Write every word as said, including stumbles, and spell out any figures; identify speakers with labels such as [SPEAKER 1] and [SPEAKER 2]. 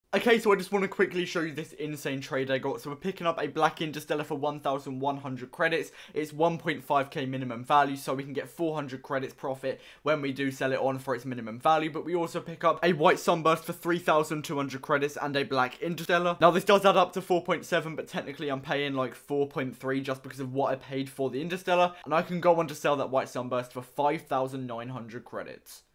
[SPEAKER 1] Okay, so I just want to quickly show you this insane trade I got. So we're picking up a Black Interstellar for one thousand one hundred credits. It's one point five K minimum value, so we can get four hundred credits profit when we do sell it on for its minimum value. But we also pick up a White Sunburst for three thousand two hundred credits and a Black Interstellar. Now this does add up to four point seven, but technically I'm paying like four point three just because of what I paid for the Interstellar. And I can go on to sell that White Sunburst for five thousand nine hundred credits.